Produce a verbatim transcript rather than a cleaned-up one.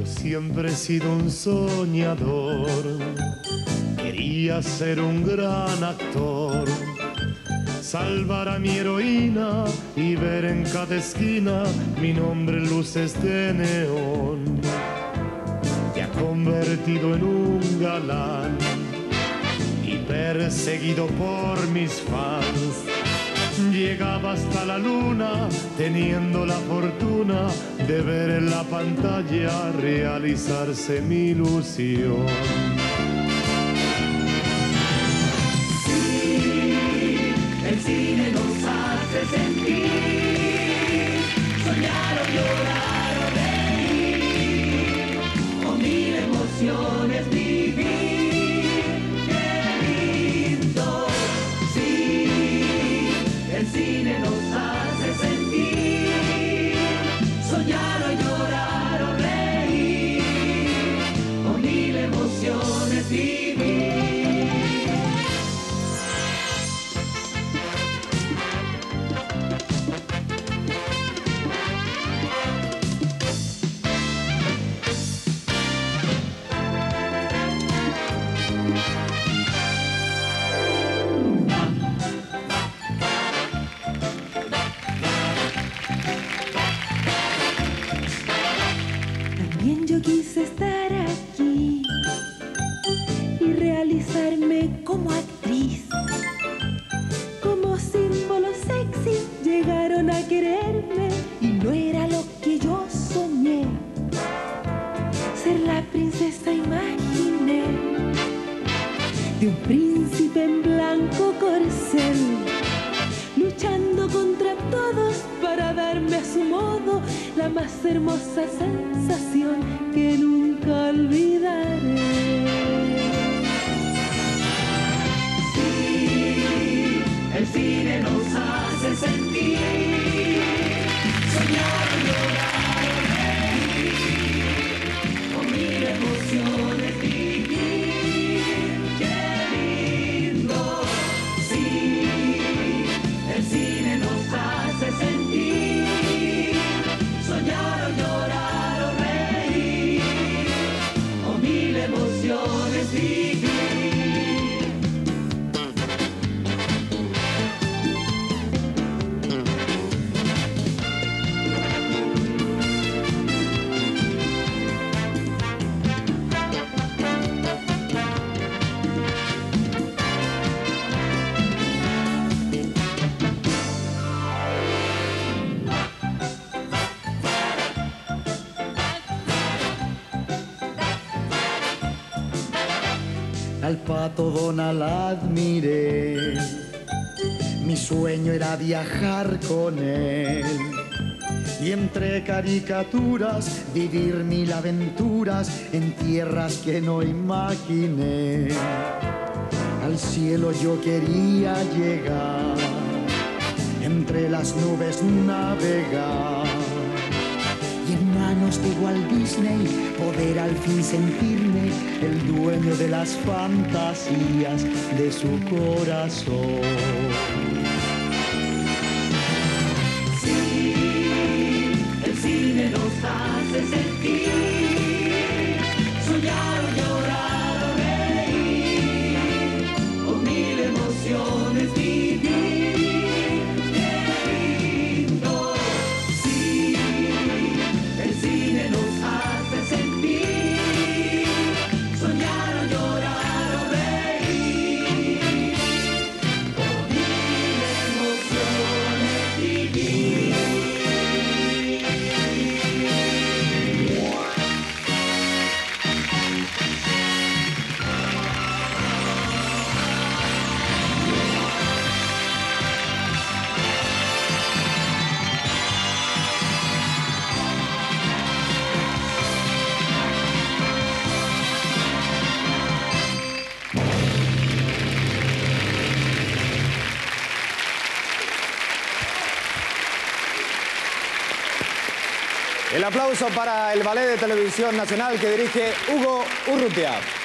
siempre he sido un soñador, quería ser un gran actor, salvar a mi heroína y ver en cada esquina mi nombre en luces de neón. Te ha convertido en un galán y perseguido por mis fans. Llegaba hasta la luna teniendo la fortuna de ver en la pantalla realizarse mi ilusión. Sí, el cine nos hace sentir, soñar o llorar o reír, con mil emociones vivir. El cine nos hace sentir, soñar o llorar o reír, con mil emociones vivir. Yo quise estar aquí y realizarme como actriz. Como símbolo sexy llegaron a quererme y no era lo que yo soñé. Ser la princesa imaginé de un príncipe en blanco corcel, luchando contra todos para darme a su modo la más hermosa sensación que nunca olvidaré. Sí, el cine nos hace sentir, soñar, llorar o reír, con mil emociones vivir. ¡Qué lindo! Sí, el cine nos hace sentir, soñar o llorar o reír, con mil emociones vivir. Al Pato Donald admiré, mi sueño era viajar con él y entre caricaturas vivir mil aventuras en tierras que no imaginé. Al cielo yo quería llegar, entre las nubes navegar y en manos de Walt Disney poder al fin sentirme el dueño de las fantasías de su corazón. Sí, el cine nos hace sentir, soñar o llorar o reír, con mil emociones vivir. ¡Qué lindo! Sí, el cine nos hace sentir, soñar o llorar o reír, con mil emociones vivir. El aplauso para el Ballet de Televisión Nacional que dirige Hugo Urrutia.